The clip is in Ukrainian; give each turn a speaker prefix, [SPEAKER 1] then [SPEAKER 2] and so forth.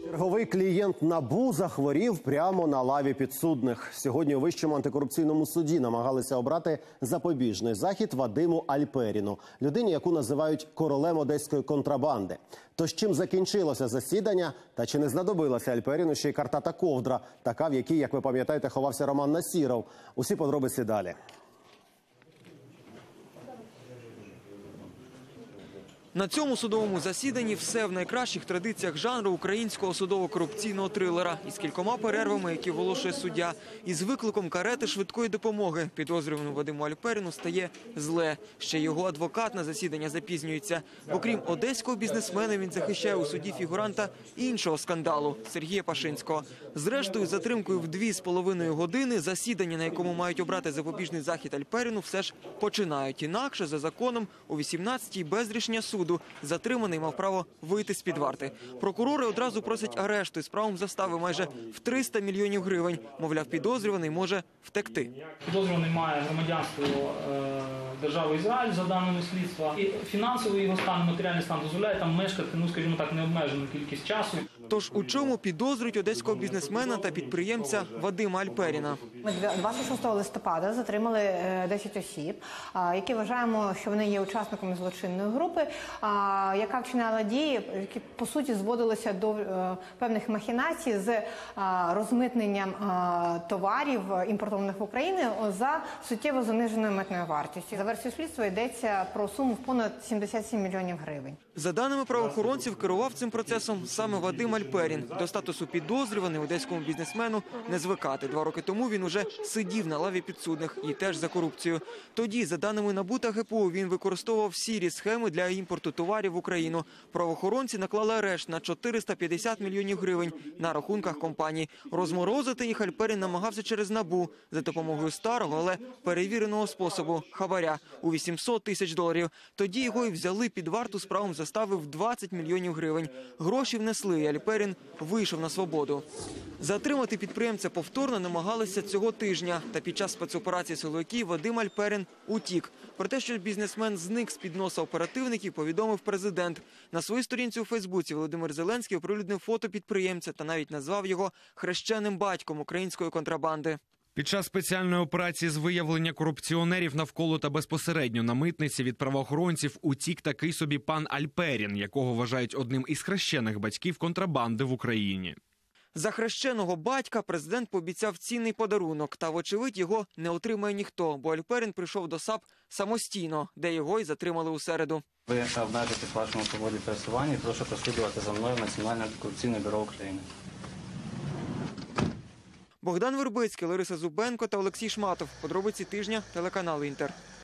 [SPEAKER 1] Черговий клієнт НАБУ захворів прямо на лаві підсудних. Сьогодні у Вищому антикорупційному суді намагалися обрати запобіжний захід Вадиму Альперіну, людині, яку називають королем одеської контрабанди. Тож чим закінчилося засідання та чи не знадобилася Альперіну ще й картата ковдра, така, в якій, як ви пам'ятаєте, ховався Роман Насіров. Усі подробиці далі.
[SPEAKER 2] На цьому судовому засіданні все в найкращих традиціях жанру українського судово-корупційного трилера. Із кількома перервами, які оголошує суддя, із викликом карети швидкої допомоги. Підозрюваному Вадиму Альперіну стає зле. Ще його адвокат на засідання запізнюється. Окрім одеського бізнесмена, він захищає у суді фігуранта іншого скандалу – Сергія Пашинського. Зрештою, затримкою в 2,5 години засідання, на якому мають обрати запобіжний захід Альперіну, все ж починають. Інакше, за законом, о 18-й без рішення суду затриманий мав право вийти з-під варти. Прокурори одразу просять арешту із правом застави майже в 300 мільйонів гривень. Мовляв, підозрюваний може втекти.
[SPEAKER 3] Підозрюваний має громадянство держави Ізраїль, за даними слідства. І фінансовий його стан, матеріальний стан дозволяє там мешкати, скажімо так, необмежену кількість часу.
[SPEAKER 2] Тож у чому підозрюють одеського бізнесмена та підприємця Вадима Альперіна?
[SPEAKER 4] Ми 26 листопада затримали 10 осіб, які вважаємо, що вони є учасниками злочинної групи, яка вчиняла дії, які, по суті, зводилися до певних махінацій з розмитненням товарів, імпортованих в Україну, за суттєво заниженою митною вартістю. За версією слідства йдеться про суму в понад 77 мільйонів гривень.
[SPEAKER 2] За даними правоохоронців, керував цим процесом саме Вадим Альперін. До статусу підозрюваний одеському бізнесмену не звикати. 2 роки тому він уже сидів на лаві підсудних і теж за корупцію. Тоді, за даними НАБУ та ГПУ, він використовував сірі схеми для імпорту товарів в Україну. Правоохоронці наклали арешт на 450 мільйонів гривень на рахунках компанії. Розморозити їх Альперін намагався через НАБУ за допомогою старого, але перевіреного способу – хабаря у 800 тисяч доларів. Тоді його і взяли під варту з правом застави в 20 мільйонів гривень. Гроші внесли, і Альперін вийшов на свободу. Затримати підприємця повторно намагалися цього тижня. Та під час спецоперації силовиків Вадим Альперін утік. Про те, що бізнесмен зник з-під носа оперативників, повідомив президент. На своїй сторінці у Фейсбуці Володимир Зеленський оприлюднив фото підприємця та навіть назвав його хрещеним батьком української контрабанди.
[SPEAKER 5] Під час спеціальної операції з виявлення корупціонерів навколо та безпосередньо на митниці від правоохоронців утік такий собі пан Альперін, якого вважають одним із хрещених батьків контрабанди в Україні.
[SPEAKER 2] За хрещеного батька президент пообіцяв цінний подарунок. Та, вочевидь, його не отримає ніхто, бо Альперін прийшов до САП самостійно, де його й затримали у середу.
[SPEAKER 6] Ви обмежитесь в вашому свободі пересування і прошу прослідувати за мною в Національне антикорупційне бюро України.
[SPEAKER 2] Богдан Вербицький, Лариса Зубенко та Олексій Шматов. Подробиці тижня, телеканал «Інтер».